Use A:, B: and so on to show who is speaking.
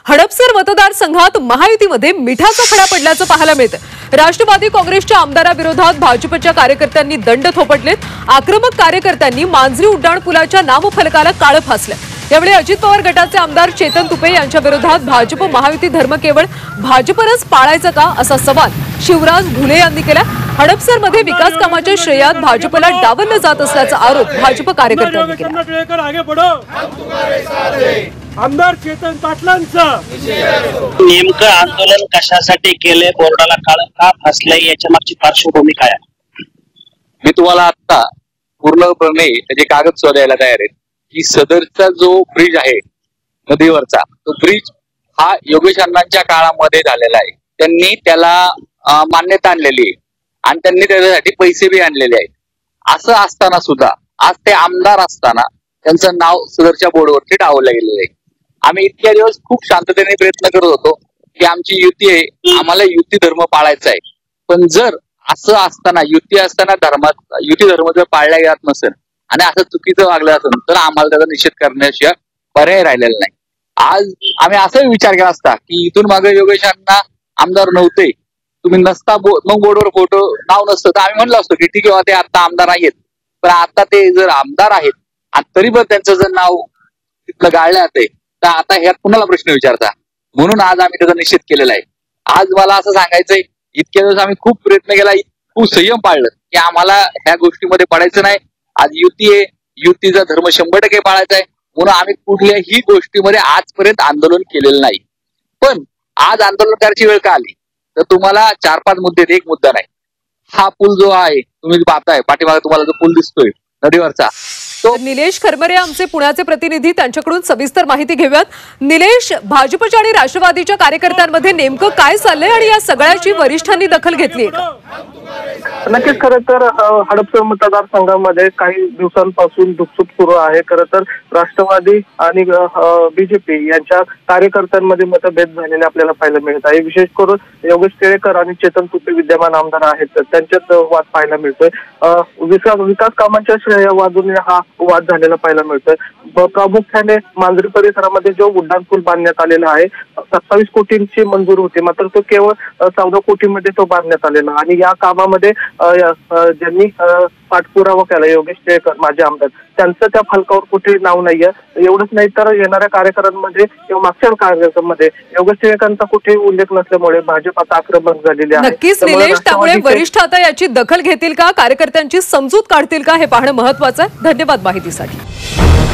A: हडपसर मतदारसंघात महायुतीमध्ये मिठाचा खडा पडल्याचं पाहायला मिळतं। राष्ट्रवादी काँग्रेसच्या आमदाराविरोधात भाजपच्या कार्यकर्त्यांनी दंड थोपटलेत। आक्रमक कार्यकर्त्यांनी मांजरी उड्डाण पुलाच्या नामफलकाला काळं फासलं। यावेळी अजित पवार गटाचे आमदार चेतन तुपे यांच्या विरोधात भाजप महायुती धर्म केवळ भाजपरच पाळायचा का असा सवाल शिवराज घुले यांनी केला। हडपसरमध्ये विकास कामाच्या श्रेयात भाजपला डावललं जात असल्याचा आरोप भाजप कार्यकर्त्यांनी केला।
B: आमदार चेतन पाटलांचं
C: नेमकं आंदोलन कशासाठी केले, बोर्डाला काळं का फासलंय, याच्या मागची पार्श्वभूमी काय आहे?
D: मी तुम्हाला आता पूर्णपणे त्याचे कागद शोधायला तयार आहे की सदरचा जो ब्रिज आहे नदीवरचा, तो ब्रिज हा योगेश अण्णांच्या काळामध्ये झालेला आहे। त्यांनी त्याला मान्यता आणलेली आहे आणि त्यांनी त्याच्यासाठी पैसे बी आणलेले आहेत। असं असताना सुद्धा आज ते आमदार असताना त्यांचं नाव सदरच्या बोर्डवरती डावलं गेलेलं आहे। आम्ही इतक्या दिवस खूप शांततेने प्रयत्न करत होतो की आमची युती आहे, आम्हाला युती धर्म पाळायचा आहे। पण जर असं असताना युती असताना युती धर्म जर पाळला जात नसेल आणि असं चुकीचं वागलं असेल तर आम्हाला त्याचा निषेध करण्याशिवाय पर्याय राहिलेला नाही। आज आम्ही असाही विचार केला असता की इथून मागे योगेश अण्णा आमदार नव्हते, तुम्ही नसता मग बोर्डवर फोटो नाव नसतं तर आम्ही म्हणलं असतो की ठीक आहे ते आता आमदार आहेत, पण आता ते जर आमदार आहेत आणि तरी पण त्यांचं जर नाव तिथलं गाळलं जाते तर आता ह्यात कुणाला प्रश्न विचारता। म्हणून आज आम्ही त्याचा निषेध केलेला आहे। आज मला असं सांगायचंय, इतक्या दिवस आम्ही खूप प्रयत्न केला, खूप संयम पाळलं की आम्हाला ह्या गोष्टीमध्ये पडायचं नाही। आज युती आहे, युतीचा धर्म 100% पाळायचा आहे, म्हणून आम्ही कुठल्याही गोष्टीमध्ये आजपर्यंत आंदोलन केलेलं नाही। पण आज आंदोलन करायची वेळ का आली तर तुम्हाला 4-5 मुद्दे, एक मुद्दा नाही। हा पूल जो आहे तुम्ही पाहताय पाठीमागे, तुम्हाला जो पूल दिसतोय नदीवरचा, तो
A: निलेश खरमरे आमचे पुण्याचे प्रतिनिधी, त्यांच्याकडून सविस्तर माहिती घेऊयात। निलेश, भाजपच्या आणि राष्ट्रवादीच्या कार्यकर्त्यांमध्ये नेमकं काय चाललंय आणि या सगळ्याची वरिष्ठांनी दखल घेतली आहे का?
B: नक्कीच खरं तर हडपसर मतदारसंघामध्ये काही दिवसांपासून दुखसुख सुरू आहे। खरं तर राष्ट्रवादी आणि बीजेपी यांच्या कार्यकर्त्यांमध्ये मतभेद झालेले आपल्याला पाहायला मिळत आहे। विशेष करून योगेश टिळेकर आणि चेतन तुपे विद्यमान आमदार आहेत, त्यांच्यात वाद पाहायला मिळतोय। विकास कामांच्या श्रेयवादून हा वाद झालेला पाहायला मिळतोय। प्रामुख्याने मांजरी परिसरामध्ये जो उड्डाण पूल बांधण्यात आलेला आहे 27 कोटींची मंजूर होती, मात्र तो केवळ 14 कोटीमध्ये तो बांधण्यात आलेला आणि या कामामध्ये ज्यांनी पाठपुरावा केला योगेश टिळेकर माजी आमदार, त्यांचं त्या फलकावर कुठे नाव नाहीये। एवढंच नाही तर येणाऱ्या कार्यक्रमांमध्ये किंवा मागच्या कार्यक्रमामध्ये योगेश टिळेकरांचा कुठे उल्लेख नसल्यामुळे भाजप आता आक्रमक झालेली आहे।
A: नक्कीच निलेश, त्यामुळे वरिष्ठ आता याची दखल घेतील का, कार्यकर्त्यांची समजूत काढतील का, हे पाहणं महत्वाचं आहे। धन्यवाद माहितीसाठी।